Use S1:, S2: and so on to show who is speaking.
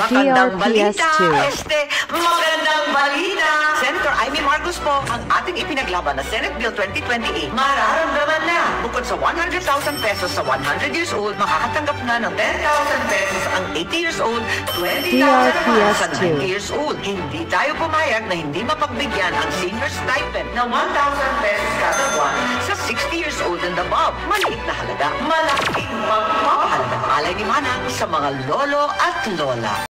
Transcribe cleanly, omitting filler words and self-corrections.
S1: Magandang balita,
S2: DRPS 2.
S1: magandang balita. Senator Amy Marcos po, ang ating ipinaglaban na Senate Bill 2028, mararamdaman na. Bukod sa 100,000 pesos sa 100 years old, makakatanggap na ng 10,000 pesos ang 80 years old, 20,000 naman sa 90 years old. Hindi tayo pumayag na hindi mapagbigyan ang senior stipend na 1,000 pesos kada buwan sa 60 years old and above. Maliit na halaga, malaking magpapahalaga. Alay ni Manang sa mga lolo at lola.